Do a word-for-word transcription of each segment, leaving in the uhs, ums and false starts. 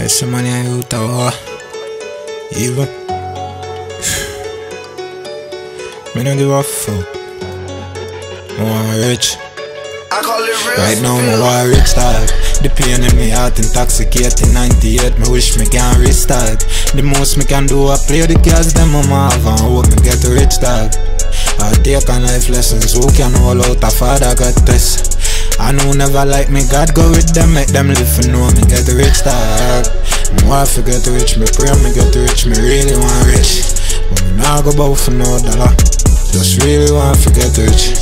Yes, money I out of war. Even me no give a fuck. More rich. I call it real. Right now me want rich dog. The pain in me heart intoxicating. ninety-eight, me wish me can restart. The most me can do I play the cards them mama have and hope me get rich dog. I take on life lessons. Who can hold out a father got this? I know never like me, God go with them, make them live for know me get rich dog. Me want to get rich, me pray me get rich, me really want rich. But me nah go bow for no dollar, just really want to get rich.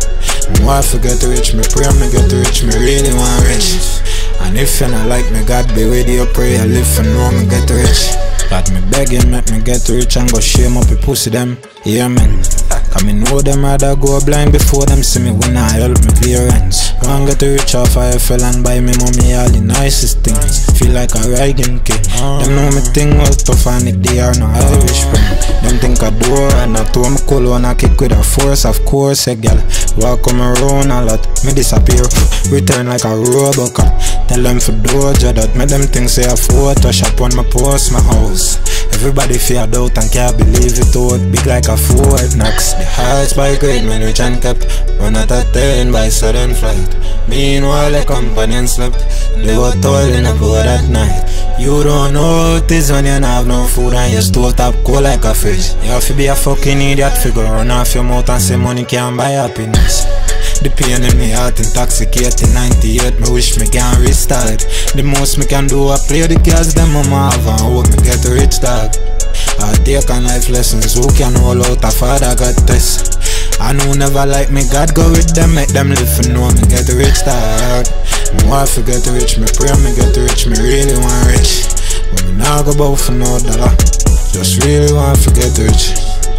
Me want to get rich, me pray me get rich, me really want rich. And if you not like me, God be with you, pray I live for know me get rich. Got me begging, make me get rich and go shame up the pussy them, yeah man. Cause me know them rather go blind before them see me when I help me clearance. Go and get rich off I fell and buy me mommy all the nicest things. Feel like a riding king. Them know me thing was tough and if they are no Irish friend. Them think I do and I throw me cool and I kick with a force, of course, a girl. Walk come around a lot, me disappear, return like a robocop. Tell them for doja that, make them think say a Photoshop on my post, my house. Everybody feared out and can't believe it out, big like a Ford Knox. The hearts by great men rich and kept, run out of ten by sudden flight. Meanwhile the companion slept, they were toiling aboard at night. You don't know how it is when you don't have no food and your stove top cold like a fridge. You have to be a fucking idiot figure, run off your mouth and say money can't buy happiness. The pain in me heart intoxicating. ninety-eight, me wish me can restart. The most me can do I play the cards them mama have and hope me get rich dog. I take on life lessons. Who can hold out a father got this? I know never like me, God go with them, make them live for know me get rich dog. Me want to get rich, me pray me get rich, me really want rich. But me nah go bow for no dollar, just really want to get rich.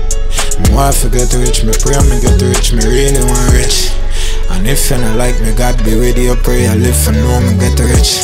Me want to get rich, me pray me get rich, me really want rich. And if you not like me, God be with you, pray I live for know me get rich.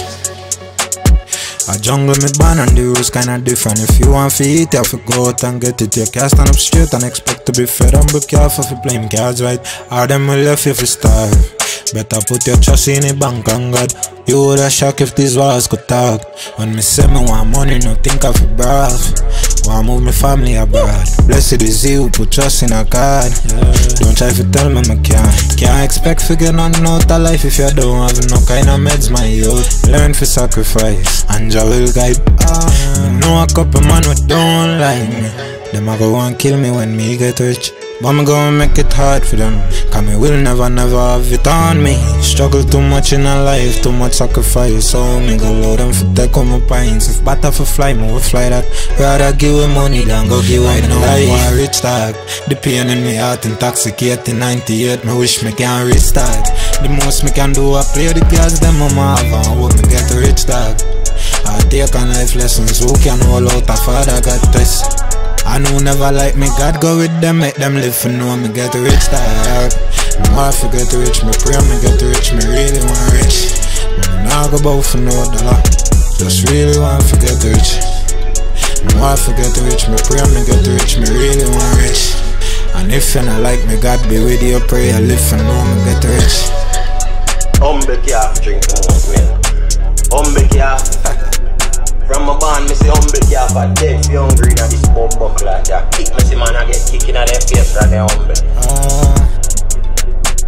A jungle me born and the rules kinda different. If you want to eat, you have to go out and get it. You can't stand up straight and expect to be fed. And be careful if you playing cards right, or them will left you for starve. Better put your trust in the bank and God. You woulda shock if these walls could talk. When me say me want money, no think of it brave. Want move me family abroad. Blessed is he who put trust in a God. Don't try to tell me me can't. Can't expect to get nothing out of life if you don't have no kind of meds, my youth. Learn for sacrifice, and Jah will guide. Me know a couple man who don't like me. Them a go and kill me when me get rich. But me gonna make it hard for them, cause me will never never have it on me. Struggle too much in a life, too much sacrifice. So me go load them for take on my pints. If better for fly, me will fly that. Rather give me money than go give away no life. I want rich dog. The pain in me heart intoxicating. ninety-eight, me wish me can restart. The most me can do I play the cards them mama have and hope me get rich dog. I take on life lessons. Who can hold out a father got this? I know never like me, God go with them, make them live for know me get rich dog. Me want to get rich, me pray me get rich, me really want rich. But me nah go bow for no dollar, just really want to get rich. Me want to get rich, me pray me get rich, me really want rich. And if you not like me, God be with you, pray I live for know me get rich. Humble calf drink more milk. Humble calf. From my band, me say humble calf a dead fi hungry na this pub buckler. Ya kick me see man a get kick inna their face ra they humble. Uh,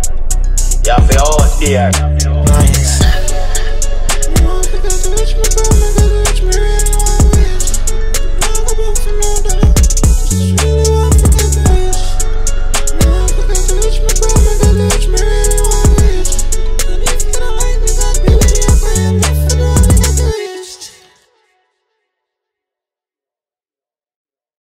Ya fi out there. Nice. You want to get rich, me